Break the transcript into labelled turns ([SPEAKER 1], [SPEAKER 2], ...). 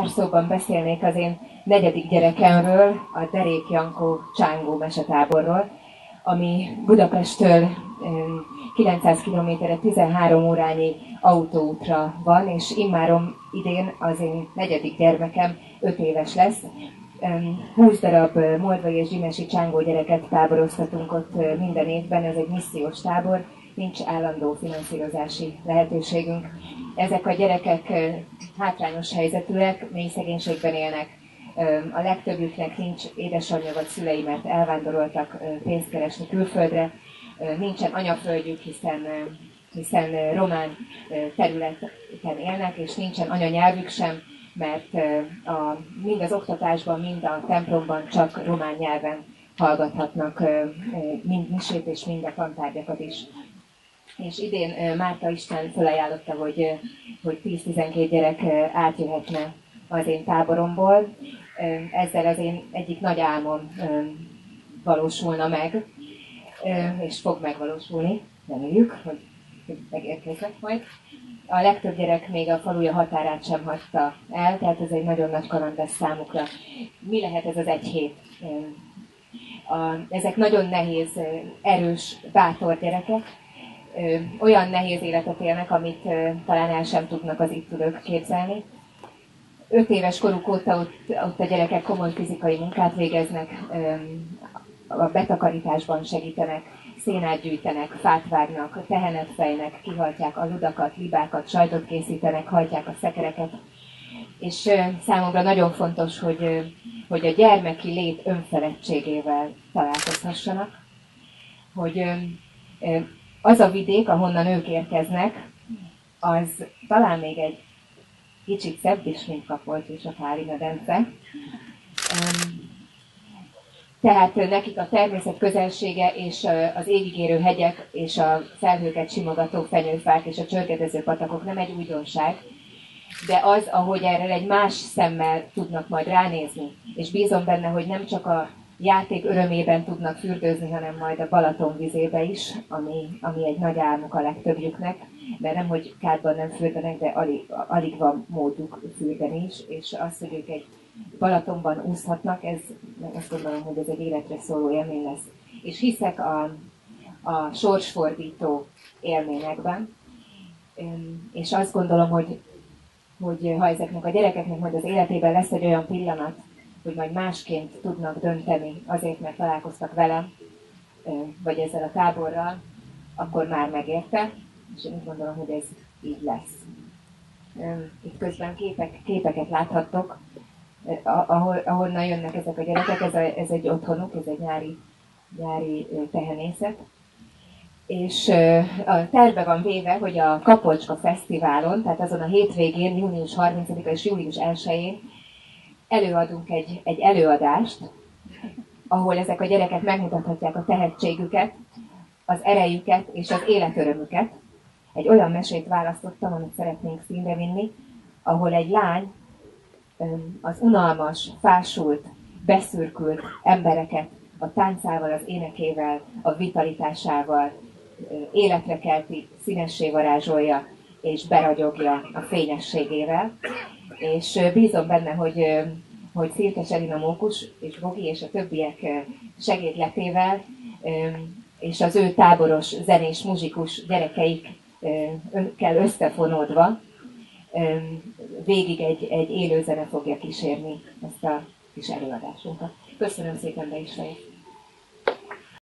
[SPEAKER 1] Pár szóban beszélnék az én negyedik gyerekemről, a Derék Jankó Csángó mesetáborról, ami Budapesttől 900 kilométerre 13 órányi autóútra van, és immáron idén az én negyedik gyermekem 5 éves lesz. 20 darab moldvai és zsimesi csángó gyereket táboroztatunk ott minden évben, ez egy missziós tábor, nincs állandó finanszírozási lehetőségünk. Ezek a gyerekek hátrányos helyzetűek, mély szegénységben élnek. A legtöbbjüknek nincs édesanyja vagy szülei, mert elvándoroltak pénzt keresni külföldre. Nincsen anyaföldjük, hiszen román területen élnek, és nincsen anyanyelvük sem, mert mind az oktatásban, mind a templomban csak román nyelven hallgathatnak mind misét és mind a tantárgyakat is. És idén Márta Isten felajánlotta, hogy 10-12 gyerek átjöhetne az én táboromból. Ezzel az én egyik nagy álmom valósulna meg, és fog megvalósulni, reméljük, hogy megérkeznek majd. A legtöbb gyerek még a faluja határát sem hagyta el, tehát ez egy nagyon nagy kaland lesz számukra. Mi lehet ez az egy hét? Ezek nagyon nehéz, erős, bátor gyerekek, olyan nehéz életet élnek, amit talán el sem tudnak az itt ülők képzelni. 5 éves koruk óta ott a gyerekek komoly fizikai munkát végeznek, a betakarításban segítenek, szénát gyűjtenek, fát vágnak, tehenet fejnek, kihajtják a ludakat, libákat, sajtot készítenek, hajtják a szekereket. És számomra nagyon fontos, hogy a gyermeki lét önfeledtségével találkozhassanak, hogy az a vidék, ahonnan ők érkeznek, az talán még egy kicsit szebb is, mint Kapolt és a Pálina-Dence. Tehát nekik a természet közelsége és az égigérő hegyek és a felhőket simogató fenyőfák és a csörgedező patakok nem egy újdonság, de az, ahogy erre egy más szemmel tudnak majd ránézni, és bízom benne, hogy nem csak a játék örömében tudnak fürdőzni, hanem majd a Balaton vizébe is, ami egy nagy álmuk a legtöbbjüknek, mert nem, hogy kádban nem fürdenek, de alig van módjuk fürdeni is, és az, hogy ők egy Balatonban úszhatnak, azt gondolom, hogy ez egy életre szóló élmény lesz. És hiszek a sorsfordító élményekben, és azt gondolom, hogy ha ezeknek a gyerekeknek majd az életében lesz egy olyan pillanat, hogy majd másként tudnak dönteni azért, mert találkoztak velem, vagy ezzel a táborral, akkor már megérte, és én úgy gondolom, hogy ez így lesz. Itt közben képeket láthattok, ahonnan jönnek ezek a gyerekek, ez egy otthonuk, ez egy nyári tehenészet. És a tervbe van véve, hogy a Kapocska Fesztiválon, tehát azon a hétvégén, június 30-a és július 1-én előadunk egy előadást, ahol ezek a gyerekek megmutathatják a tehetségüket, az erejüket és az életörömüket. Egy olyan mesét választottam, amit szeretnénk színre vinni, ahol egy lány az unalmas, fásult, beszürkült embereket a táncával, az énekével, a vitalitásával életre kelti, színessé varázsolja és beragyogja a fényességével. És bízom benne, hogy Szirkes Elina Mókus és Bogi és a többiek segédletével és az ő táboros, zenés, muzsikus gyerekeikkel összefonódva végig egy élő zene fogja kísérni ezt a kis előadásunkat. Köszönöm szépen, be is fejeztem.